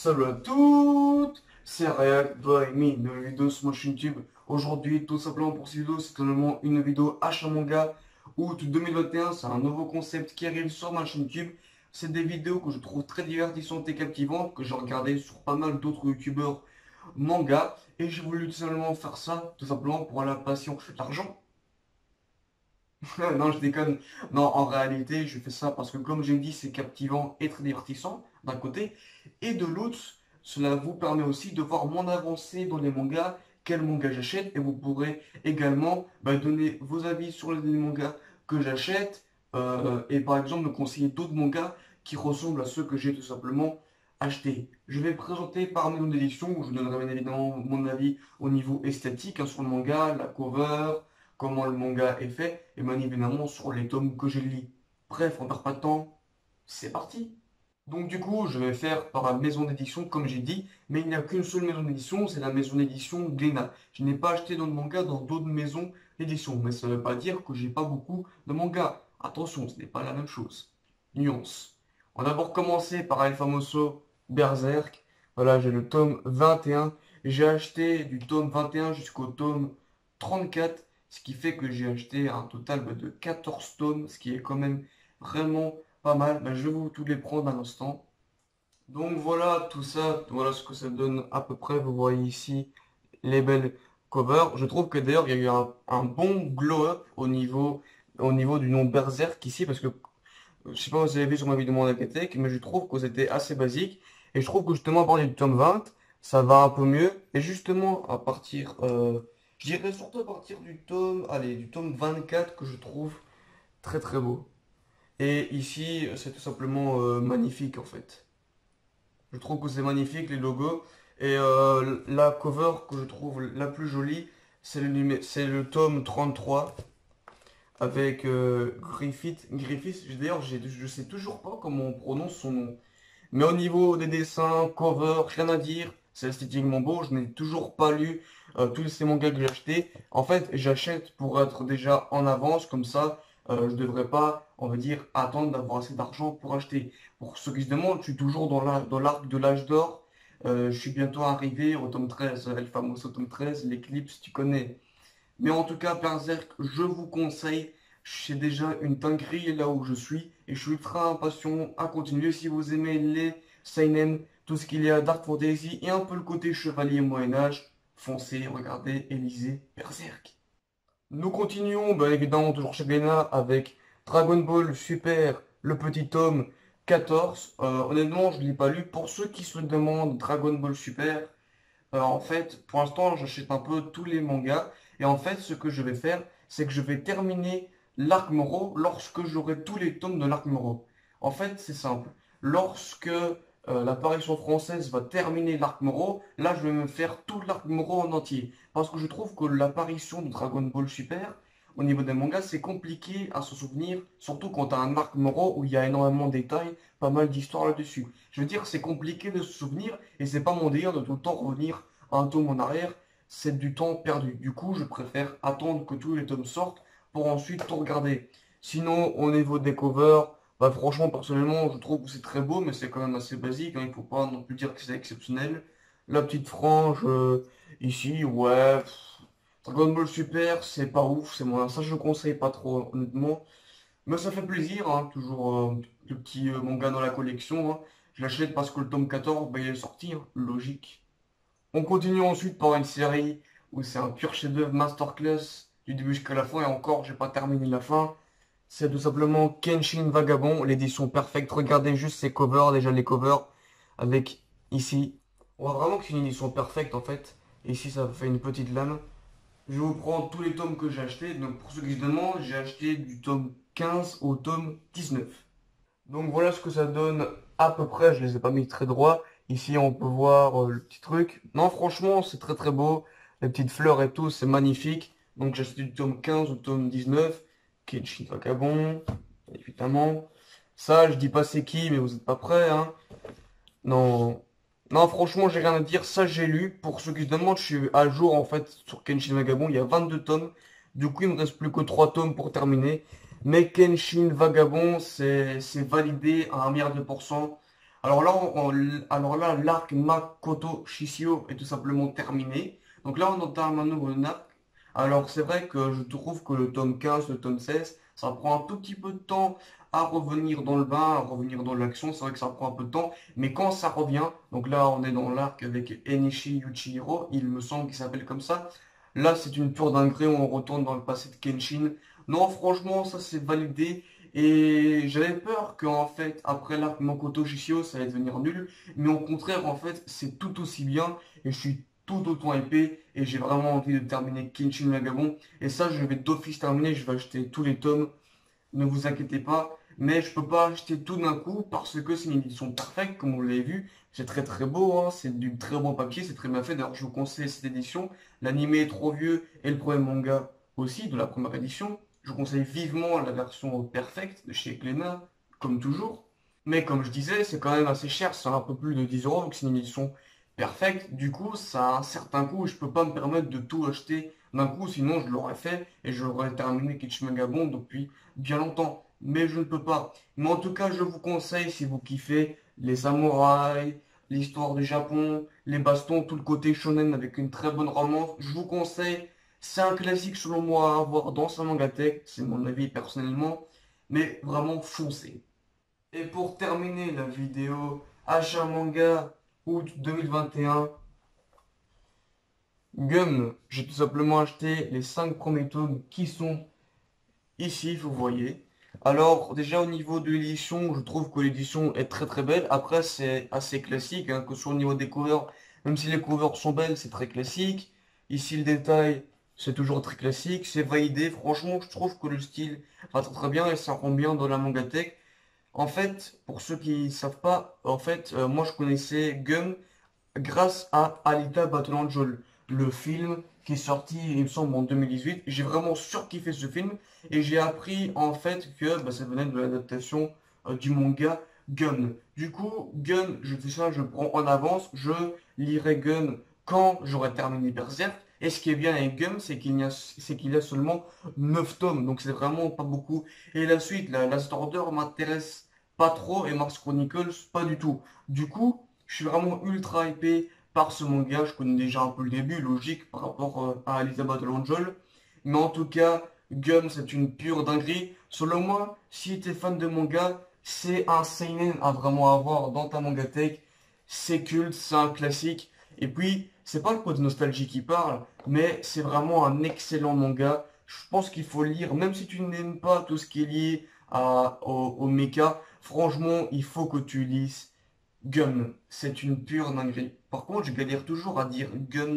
Salut à toutes, c'est React by Me, nouvelle vidéo sur ma chaîne YouTube. Aujourd'hui, tout simplement pour cette vidéo, c'est totalement une vidéo achat manga août 2021. C'est un nouveau concept qui arrive sur ma chaîne YouTube. C'est des vidéos que je trouve très divertissantes et captivantes, que j'ai regardé sur pas mal d'autres youtubeurs manga. Et j'ai voulu tout simplement faire ça, tout simplement pour la passion. L'argent? Non, je déconne. Non, en réalité, je fais ça parce que, comme j'ai dit, c'est captivant et très divertissant d'un côté. Et de l'autre, cela vous permet aussi de voir mon avancée dans les mangas, quel manga j'achète. Et vous pourrez également donner vos avis sur les mangas que j'achète. Et par exemple, me conseiller d'autres mangas qui ressemblent à ceux que j'ai tout simplement achetés. Je vais présenter par maison d'édition, où je donnerai bien évidemment mon avis au niveau esthétique, hein, sur le manga, la cover, comment le manga est fait, et bien évidemment sur les tomes que je lis. Bref, on perd pas de temps, c'est parti. Donc du coup, je vais faire par la maison d'édition, comme j'ai dit, mais il n'y a qu'une seule maison d'édition, c'est la maison d'édition Glénat. Je n'ai pas acheté d'autres mangas dans d'autres maisons d'édition, mais ça ne veut pas dire que j'ai pas beaucoup de mangas. Attention, ce n'est pas la même chose. Nuance. On va d'abord commencer par El Famoso Berserk. Voilà, j'ai le tome 21. J'ai acheté du tome 21 jusqu'au tome 34, ce qui fait que j'ai acheté un total de 14 tomes, ce qui est quand même vraiment pas mal. Je vais vous tous les prendre un instant. Donc voilà tout ça, voilà ce que ça donne à peu près. Vous voyez ici les belles covers. Je trouve que d'ailleurs il y a eu un bon glow-up au niveau du nom Berserk ici, parce que je sais pas si vous avez vu sur ma vidéo Mondagatech, mais je trouve que c'était assez basique. Et je trouve que justement à partir du tome 20, ça va un peu mieux. Et justement à partir, je dirais surtout à partir du tome, allez, du tome 24 que je trouve très très beau. Et ici, c'est tout simplement magnifique en fait. Je trouve que c'est magnifique les logos. Et la cover que je trouve la plus jolie, c'est le tome 33 avec Griffith. D'ailleurs, je sais toujours pas comment on prononce son nom. Mais au niveau des dessins, cover, rien à dire. C'est esthétiquement beau. Je n'ai toujours pas lu tous ces mangas que j'ai achetés. En fait, j'achète pour être déjà en avance. Comme ça, je devrais pas, on va dire, attendre d'avoir assez d'argent pour acheter. Pour ceux qui se demandent, je suis toujours dans l'arc de l'âge d'or. Je suis bientôt arrivé au tome 13, El Famoso tome 13, l'éclipse, tu connais. Mais en tout cas, Berserk, je vous conseille. C'est déjà une dinguerie là où je suis. Et je suis ultra impatient à continuer. Si vous aimez les seinen, tout ce qu'il y a Dark Fantasy et un peu le côté chevalier Moyen-Âge, foncez, regardez et lisez Berserk. Nous continuons, évidemment, toujours chez Glénat avec Dragon Ball Super, le petit tome 14. Honnêtement, je ne l'ai pas lu. Pour ceux qui se demandent Dragon Ball Super, en fait, pour l'instant, j'achète un peu tous les mangas. Et en fait, ce que je vais faire, c'est que je vais terminer l'arc Moro lorsque j'aurai tous les tomes de l'arc Moro. En fait, c'est simple. Lorsque l'apparition française va terminer l'arc Moro, là, je vais me faire tout l'arc Moro en entier. Parce que je trouve que l'apparition de Dragon Ball Super, au niveau des mangas, c'est compliqué à se souvenir. Surtout quand tu as un arc Moro où il y a énormément de détails, pas mal d'histoires là-dessus. Je veux dire, c'est compliqué de se souvenir et c'est pas mon délire de tout le temps revenir un tome en arrière. C'est du temps perdu. Du coup, je préfère attendre que tous les tomes sortent pour ensuite tout regarder. Sinon, au niveau des covers, franchement, personnellement, je trouve que c'est très beau, mais c'est quand même assez basique, hein. Il faut pas non plus dire que c'est exceptionnel. La petite frange, ici, ouais. Dragon Ball Super, c'est pas ouf, c'est moi. Ça, je conseille pas trop, honnêtement. Mais ça fait plaisir, hein, toujours le petit manga dans la collection, hein. Je l'achète parce que le tome 14, il est sorti, hein, logique. On continue ensuite par une série où c'est un pur chef-d'œuvre masterclass du début jusqu'à la fin, et encore, j'ai pas terminé la fin. C'est tout simplement Kenshin Vagabond, l'édition parfaite. Regardez juste ces covers, déjà les covers, avec ici. On voit vraiment que c'est une édition parfaite en fait. Ici, ça fait une petite lame. Je vais vous prendre tous les tomes que j'ai achetés. Donc pour ceux qui se demandent, j'ai acheté du tome 15 au tome 19. Donc voilà ce que ça donne à peu près. Je les ai pas mis très droits. Ici on peut voir le petit truc. Non, franchement, c'est très très beau. Les petites fleurs et tout, c'est magnifique. Donc j'ai acheté du tome 15 au tome 19. Kenshin Vagabond, évidemment. Ça, je dis pas c'est qui, mais vous êtes pas prêts, hein. Non, non, franchement, j'ai rien à dire. Ça, j'ai lu. Pour ceux qui se demandent, je suis à jour en fait sur Kenshin Vagabond. Il y a 22 tomes. Du coup, il me reste plus que 3 tomes pour terminer. Mais Kenshin Vagabond, c'est validé à 1 milliard de pourcents. Alors là, l'arc Makoto Shishio est tout simplement terminé. Donc là, on entame un nouveau arc. Alors c'est vrai que je trouve que le tome 15, le tome 16, ça prend un tout petit peu de temps à revenir dans le bain, à revenir dans l'action. C'est vrai que ça prend un peu de temps. Mais quand ça revient, donc là, on est dans l'arc avec Enishi Yuchihiro, il me semble qu'il s'appelle comme ça. Là, c'est une pure dinguerie, on retourne dans le passé de Kenshin. Non, franchement, ça c'est validé. Et j'avais peur qu'en fait, après l'arc Makoto Shishio, ça allait devenir nul. Mais au contraire, en fait, c'est tout aussi bien. Et je suis tout autant épais. Et j'ai vraiment envie de terminer Kenshin Vagabond. Et ça, je vais d'office terminer. Je vais acheter tous les tomes. Ne vous inquiétez pas. Mais je peux pas acheter tout d'un coup parce que c'est une édition parfaite, comme vous l'avez vu. C'est très très beau, hein. C'est du très bon papier, c'est très bien fait. D'ailleurs, je vous conseille cette édition. L'anime est trop vieux et le premier manga aussi de la première édition. Je vous conseille vivement la version perfecte de chez Glénat, comme toujours. Mais comme je disais, c'est quand même assez cher, c'est un peu plus de 10 euros, donc c'est une édition perfecte. Du coup, ça a un certain coût, je peux pas me permettre de tout acheter d'un coup, sinon je l'aurais fait et j'aurais terminé Kichimagabon depuis bien longtemps. Mais je ne peux pas. Mais en tout cas, je vous conseille, si vous kiffez les samouraïs, l'histoire du Japon, les bastons, tout le côté shonen avec une très bonne romance, je vous conseille. C'est un classique selon moi à avoir dans sa mangatech, c'est mon avis personnellement, mais vraiment foncez. Et pour terminer la vidéo achat manga août 2021, Gum, j'ai tout simplement acheté les 5 premiers tomes qui sont ici, vous voyez. Alors déjà au niveau de l'édition, je trouve que l'édition est très très belle. Après c'est assez classique, hein, que ce soit au niveau des covers, même si les covers sont belles, c'est très classique. Ici le détail, c'est toujours très classique, c'est validé. Franchement, je trouve que le style va très très bien et ça rend bien dans la mangatech. En fait, pour ceux qui ne savent pas, en fait, moi je connaissais Gum grâce à Alita Battle Angel, le film qui est sorti, il me semble, en 2018. J'ai vraiment surkiffé ce film et j'ai appris en fait que bah, ça venait de l'adaptation du manga Gun. Du coup, Gun, je fais ça, je le prends en avance, je lirai Gun quand j'aurai terminé Berserk. Et ce qui est bien avec Gun, c'est qu'il y a seulement 9 tomes, donc c'est vraiment pas beaucoup. Et la suite, la Last Order m'intéresse pas trop et Mars Chronicles pas du tout. Du coup, je suis vraiment ultra hypé par ce manga. Je connais déjà un peu le début, logique par rapport à Elizabeth Angel. Mais en tout cas, Gum, c'est une pure dinguerie. Selon moi, si tu es fan de manga, c'est un seinen à vraiment avoir dans ta mangatech. C'est culte, c'est un classique. Et puis, c'est pas le côté nostalgie qui parle, mais c'est vraiment un excellent manga. Je pense qu'il faut lire, même si tu n'aimes pas tout ce qui est lié au mecha, franchement, il faut que tu lises Gun, c'est une pure dinguerie. Par contre, je galère toujours à dire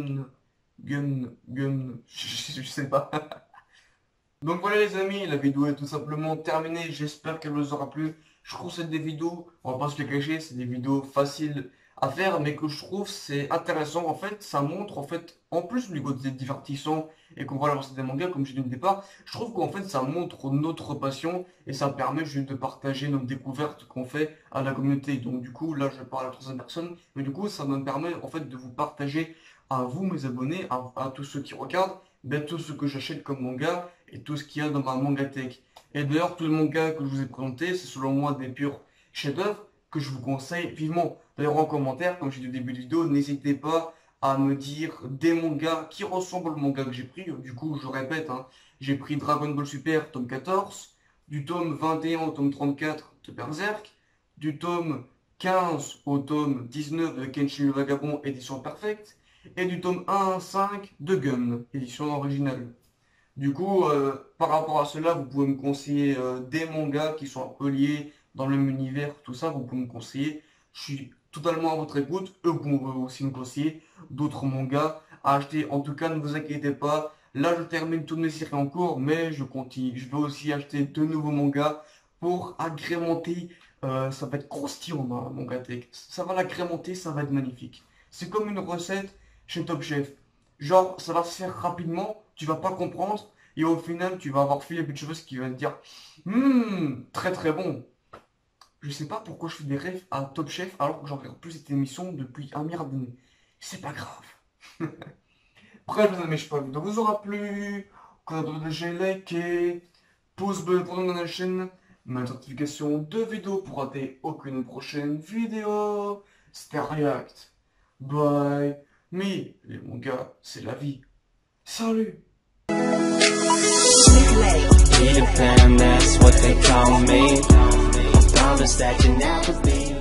gun, je sais pas. Donc voilà les amis, la vidéo est tout simplement terminée. J'espère qu'elle vous aura plu. Je trouve que c'est des vidéos, on va pas se les cacher, c'est des vidéos faciles à faire, mais que je trouve c'est intéressant. En fait, ça montre, en fait, en plus du côté divertissant et qu'on va lancer des mangas, comme j'ai dit au départ, je trouve qu'en fait, ça montre notre passion et ça permet juste de partager nos découvertes qu'on fait à la communauté. Donc du coup, là, je parle à la troisième personne, mais du coup, ça me permet en fait de vous partager à vous, mes abonnés, à tous ceux qui regardent, ben, tout ce que j'achète comme manga et tout ce qu'il y a dans ma mangatech. Et d'ailleurs, tous les mangas que je vous ai présentés, c'est selon moi des purs chefs-d'œuvre que je vous conseille vivement. D'ailleurs, en commentaire, comme j'ai dit au début de vidéo, n'hésitez pas à me dire des mangas qui ressemblent au manga que j'ai pris. Du coup, je répète, hein, j'ai pris Dragon Ball Super, tome 14, du tome 21 au tome 34 de Berserk, du tome 15 au tome 19 de Kenshin le Vagabond, édition parfaite, et du tome 1 à 5 de Gun, édition originale. Du coup, par rapport à cela, vous pouvez me conseiller des mangas qui sont un peu liés dans le même univers, tout ça, vous pouvez me conseiller. Je suis totalement à votre écoute. Eux, vous pouvez aussi me conseiller d'autres mangas à acheter. En tout cas, ne vous inquiétez pas. Là, je termine toutes mes séries en cours, mais je continue. Je vais aussi acheter de nouveaux mangas pour agrémenter. Ça va être croustillant, ma mangatech. Ça va l'agrémenter, ça va être magnifique. C'est comme une recette chez Top Chef. Genre, ça va se faire rapidement, tu vas pas comprendre, et au final, tu vas avoir Philippe Etchebest qui va te dire très très bon. Je sais pas pourquoi je fais des rêves à Top Chef alors que j'en regarde plus cette émission depuis un milliard d'années. C'est pas grave. Bref, les amis, je sais pas, la vidéo vous aura plu. Quand j'ai liké, pouce bleu pour nous dans la chaîne. ma notification de vidéo pour rater aucune prochaine vidéo. C'était React. Bye. Mais les mangas, c'est la vie. Salut. Peter Pan, that's what they call me. I promise that you never be.